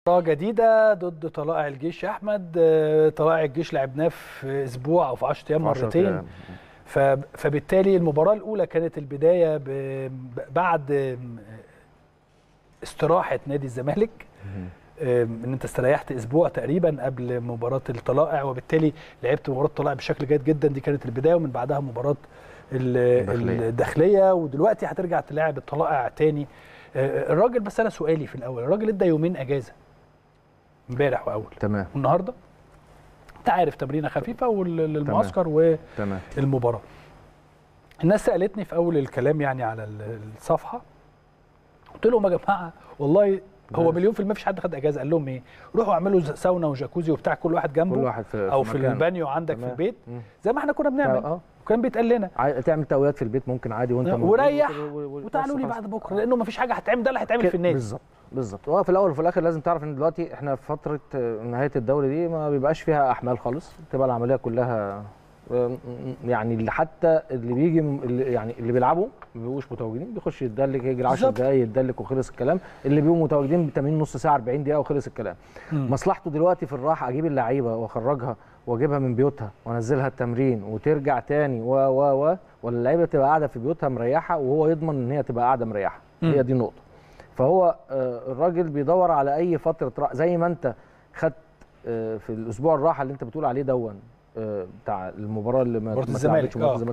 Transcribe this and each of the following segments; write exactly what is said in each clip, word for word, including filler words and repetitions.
جديده ضد طلائع الجيش يا احمد. طلائع الجيش لعبناه في اسبوع او في عشرة ايام مرتين، فبالتالي المباراه الاولى كانت البدايه بعد استراحه نادي الزمالك، ان انت استريحت اسبوع تقريبا قبل مباراه الطلائع، وبالتالي لعبت مباراه الطلائع بشكل جيد جدا. دي كانت البدايه، ومن بعدها مباراه الداخليه, الداخلية ودلوقتي هترجع تلاعب الطلائع تاني. الراجل، بس انا سؤالي في الاول، الراجل ادى يومين اجازه امبارح واول تمام، والنهارده انت عارف تمرينه خفيفه والمعسكر والمباراه. الناس سالتني في اول الكلام يعني على الصفحه، قلت لهم يا جماعه والله هو مليون في المية مفيش حد خد اجازه. قال لهم ايه؟ روحوا اعملوا ساونا وجاكوزي وبتاع كل واحد جنبه، كل واحد في او في, في البانيو عندك تمام. في البيت زي ما احنا كنا بنعمل اه وكان بيتقال لنا تعمل تقويات في البيت ممكن عادي وانت وريح وتعالوا لي بعد بكره، لانه مفيش حاجه هتتعمل، ده اللي هيتعمل في النادي. بالظبط بالظبط. هو في الاول وفي الاخر لازم تعرف ان دلوقتي احنا في فتره نهايه الدوري دي ما بيبقاش فيها احمال خالص، بتبقى العمليه كلها يعني اللي حتى اللي بيجي اللي يعني اللي بيلعبوا ما بيبقوش متواجدين، بيخش يتدلك يجري عشر دقايق يتدلك وخلص الكلام. اللي بيبقوا متواجدين بالتمرين نص ساعه أربعين دقيقه وخلص الكلام. م. مصلحته دلوقتي في الراحه، اجيب اللعيبه واخرجها واجيبها من بيوتها وانزلها التمرين وترجع تاني و و و ولا اللعيبه تبقى قاعده في بيوتها مريحه وهو يضمن ان هي تبقى قاعده مريحه. م. هي دي النقطه. فهو الراجل بيدور على اي فتره راحه، زي ما انت خدت في الاسبوع الراحه اللي انت بتقول عليه دون بتاع المباراه اللي ما الزمالك الزمالك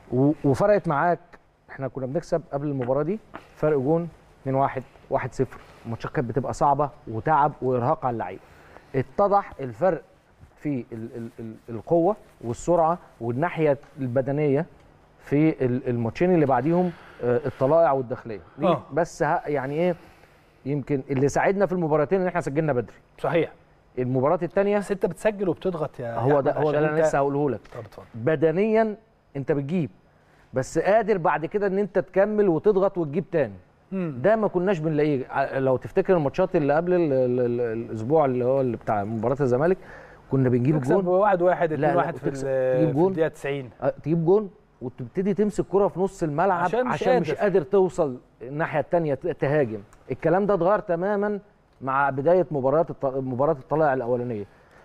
وفرقت معاك. احنا كنا بنكسب قبل المباراه دي فرق جون اتنين واحد واحد صفر، الماتشات كانت بتبقى صعبه وتعب وارهاق على اللعيبه. اتضح الفرق في ال ال ال القوه والسرعه والناحيه البدنيه في الماتشين اللي بعديهم الطلائع والداخليه. آه. بس يعني ايه، يمكن اللي ساعدنا في المباراتين ان احنا سجلنا بدري. صحيح. المباراه الثانيه بس انت بتسجل وبتضغط يا هو ده هو ده اللي انا لسه هقوله لك. بدنيا انت بتجيب، بس قادر بعد كده ان انت تكمل وتضغط وتجيب تاني. مم. ده ما كناش بنلاقيه. لو تفتكر الماتشات اللي قبل ال ال ال الاسبوع اللي هو اللي بتاع مباراه الزمالك كنا بنجيب جون واحد واحد اتنين واحد في الدقيقه تسعين، تجيب جون وتبتدي تمسك كرة في نص الملعب عشان مش, عشان قادر. مش قادر توصل الناحيه الثانيه تهاجم. الكلام ده اتغير تماما مع بدايه مباراه مباراه الطلائع الاولانيه،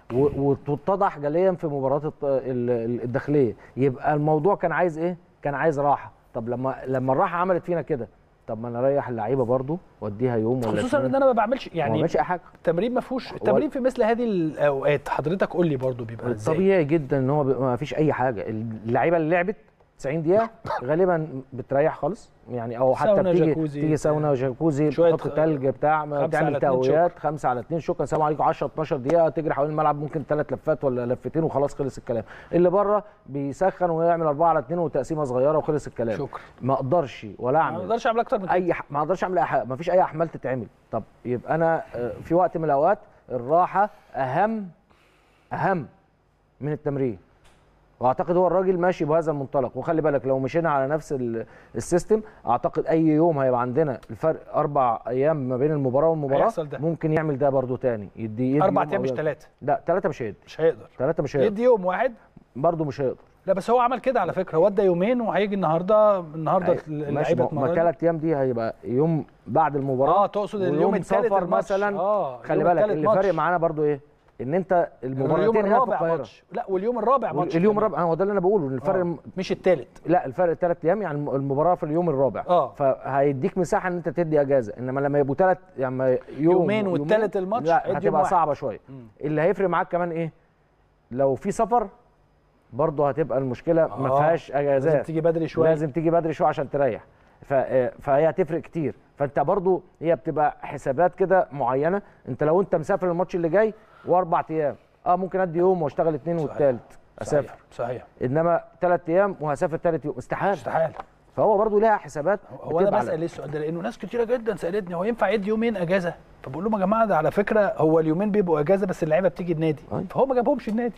واتضح جليا في مباراه الداخليه. يبقى الموضوع كان عايز ايه؟ كان عايز راحه. طب لما لما الراحه عملت فينا كده، طب ما انا اريح اللعيبه برضو واديها يوم ولا خصوصا ان انا ما بعملش يعني ما بعملش اي حاجه. التمرين ما فيهوش التمرين في مثل هذه الاوقات. حضرتك قول لي برضو بيبقى ازاي؟ طبيعي جدا ان هو ما فيش اي حاجه. اللعيبه اللي لعبت تسعين دقيقة غالبا بتريح خالص يعني، او حتى بتيجي تيجي ساونا وجاكوزي تحط تلج بتاع تعمل تقويات خمسة على اتنين شكرا سلام عليكم عشرة اتناشر دقيقة تجري حوالين الملعب ممكن ثلاث لفات ولا لفتين وخلاص خلص الكلام. اللي بره بيسخن ويعمل أربعة على اتنين وتقسيمه صغيره وخلص الكلام. شكرا. ما اقدرش ولا اعمل ما اقدرش اعمل اكتر من كده. اي ما اقدرش اعمل اي حاجه، ما فيش اي احمال تتعمل. طب يبقى انا في وقت من الاوقات الراحه اهم اهم من التمرين، واعتقد هو الراجل ماشي بهذا المنطلق. وخلي بالك لو مشينا على نفس السيستم اعتقد اي يوم هيبقى عندنا الفرق اربع ايام ما بين المباراه والمباراه ممكن يعمل ده برده تاني. يدي, يدي اربع ايام مش ثلاثه. لا ثلاثه مش هيقدر مش هيقدر ثلاثه مش هيقدر يدي يوم واحد برده مش هيقدر. لا بس هو عمل كده على فكره، هو ادى يومين وهيجي النهارده النهارده اللعيبه ما ثلاث ايام دي هيبقى يوم بعد المباراه. اه تقصد اليوم الثالث مثلا. اه خلي بالك اللي فارق معانا برده ايه؟ ان انت المباراتين هنا في القاهره. لا واليوم الرابع ماتش. اليوم الرابع هو ده اللي انا بقوله ان الفرق آه. مش الثالث. لا الفرق ثلاث ايام يعني المباراه في اليوم الرابع. اه فهيديك مساحه ان انت تدي اجازه. انما لما يبقوا ثلاث يعني يوم يومين والثالث الماتش لا هتبقى صعبه شويه. اللي هيفرق معاك كمان ايه؟ لو في سفر برضه هتبقى المشكله آه. ما فيهاش اجازات، لازم تيجي بدري شويه لازم تيجي بدري شويه عشان تريح. فهي هتفرق كتير. فانت برضو هي بتبقى حسابات كده معينه. انت لو انت مسافر الماتش اللي جاي واربع ايام اه ممكن ادي يوم واشتغل اثنين والثالث اسافر. صحيح صحيح. انما ثلاث ايام وهسافر ثالث يوم استحاله استحاله. فهو برضو ليها حسابات. هو انا بسال ليه السؤال ده؟ لانه ناس كتيره جدا سالتني هو ينفع يدي يومين اجازه؟ فبقول لهم يا جماعه ده على فكره هو اليومين بيبقوا اجازه بس اللعيبه بتيجي النادي. أي. فهو ما جابهمش النادي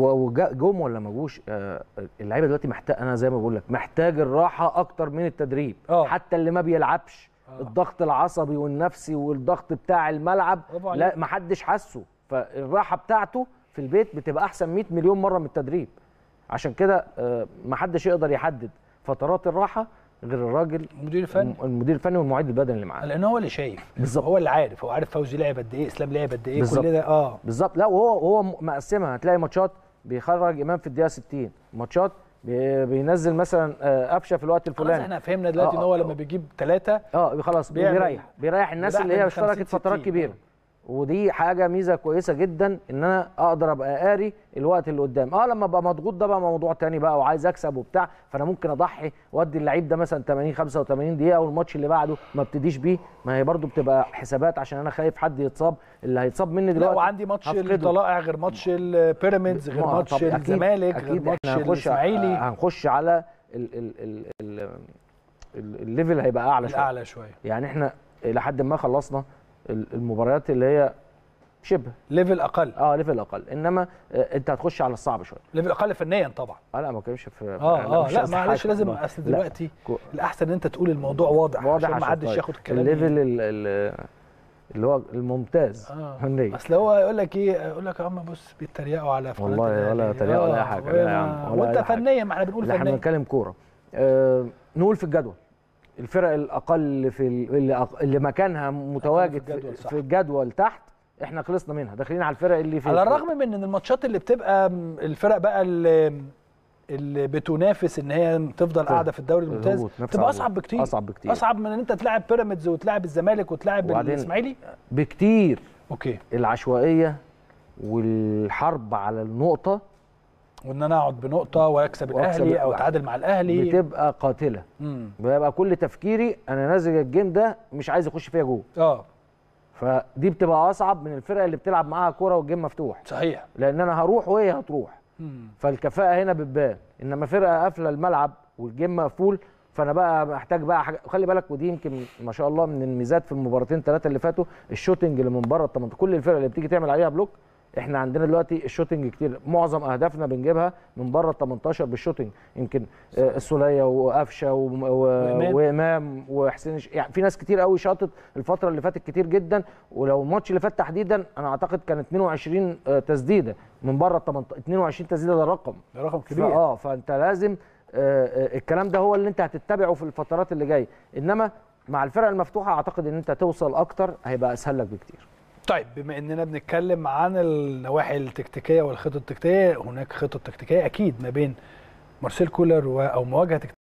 وجوم ولا ما جوش. آه اللعيبه دلوقتي محتاج، انا زي ما بقول لك محتاج الراحه اكتر من التدريب. أوه. حتى اللي ما بيلعبش أوه. الضغط العصبي والنفسي والضغط بتاع الملعب لا ما حدش حاسه. فالراحه بتاعته في البيت بتبقى احسن مئة مليون مره من التدريب. عشان كده آه ما حدش يقدر يحدد فترات الراحه غير الراجل المدير الفني المدير الفني والمعد البدني اللي معاه، لان هو اللي شايف بالظبط، هو اللي عارف، هو عارف فوزي لعب قد ايه، اسلام لعب قد ايه، بالزبط. كل ده اه بالظبط. لا وهو هو مقسمها، هتلاقي ماتشات بيخرج امام في الدقيقه ستين، ماتشات بينزل مثلا قفشه في الوقت الفلاني. خلاص احنا فهمنا دلوقتي آه ان هو لما بيجيب ثلاثه اه خلاص بيريح بيريح الناس اللي هي اشتركت فترات كبيره، ودي حاجه ميزه كويسه جدا ان انا اقدر ابقى قاري الوقت اللي قدام. اه لما ابقى مضغوط ده بقى موضوع تاني بقى وعايز اكسب وبتاع، فانا ممكن اضحي وادي اللعيب ده مثلا ثمانين خمسة وثمانين دقيقه والماتش اللي بعده ما ابتديش بيه، ما هي برده بتبقى حسابات عشان انا خايف حد يتصاب، اللي هيتصاب مني دلوقتي. لا وعندي ماتش الطلائع غير ماتش البيراميدز غير ماتش الزمالك غير ماتش الاسماعيلي، هنخش على ال ال ال ال الليفل هيبقى اعلى شويه اعلى شويه يعني احنا الى حد ما خلصنا المباريات اللي هي شبه ليفل اقل اه ليفل اقل، انما انت هتخش على الصعب شويه، ليفل اقل فنيا طبعا. اه لا ما بتكلمش في اه اه لا معلش لازم اصل دلوقتي الاحسن ان انت تقول الموضوع واضح واضح عشان ما حدش ياخد الكلام الليفل اللي هو الممتاز اه فنيا. اصل هو يقول لك ايه، يقول لك يا عم بص بيتريقوا على فلان والله ولا تريقوا ولا اي حاجه لا يا عم، وانت فنيا ما احنا بنقول فنيا، احنا بنتكلم كوره. آه نقول في الجدول الفرق الاقل في اللي, اللي مكانها متواجد في الجدول, في الجدول تحت احنا خلصنا منها، داخلين على الفرق اللي في على الرغم من ان الماتشات اللي بتبقى الفرق بقى اللي, اللي بتنافس ان هي تفضل قاعده في الدوري الممتاز بتبقى اصعب بكتير اصعب بكتير اصعب من ان انت تلعب بيراميدز وتلعب الزمالك وتلعب الاسماعيلي بكتير. اوكي العشوائيه والحرب على النقطه وان انا اقعد بنقطه واكسب الاهلي او اتعادل مع الاهلي بتبقى قاتله. امم بيبقى كل تفكيري انا نازل الجيم ده مش عايز اخش فيها جوه اه فدي بتبقى اصعب من الفرق اللي بتلعب معاها كوره والجيم مفتوح. صحيح، لان انا هروح وهي هتروح. مم. فالكفاءه هنا بتبان، انما فرقه قافله الملعب والجيم مقفول فانا بقى محتاج بقى حاجه. خلي بالك ودي يمكن ما شاء الله من الميزات في المباراتين ثلاثه اللي فاتوا، الشوتنج اللي من بره ال تمنتاشر، كل الفرق اللي بتيجي تعمل عليها بلوك احنا عندنا دلوقتي الشوتنج كتير، معظم اهدافنا بنجيبها من بره ال تمنتاشر بالشوتنج، يمكن آه السوليه وقفشه وامام وحسين، يعني في ناس كتير قوي شاطت الفتره اللي فاتت كتير جدا. ولو الماتش اللي فات تحديدا انا اعتقد كان اتنين وعشرين آه تسديده من بره ال تمنتاشر، اتنين وعشرين تسديده ده رقم ده رقم كبير. اه فانت لازم آه آه الكلام ده هو اللي انت هتتبعه في الفترات اللي جايه، انما مع الفرق المفتوحه اعتقد ان انت توصل اكتر هيبقى اسهل لك بكتير. طيب بما اننا بنتكلم عن النواحي التكتيكيه والخطط التكتيكيه، هناك خطط تكتيكيه اكيد ما بين مارسيل كولر او مواجهه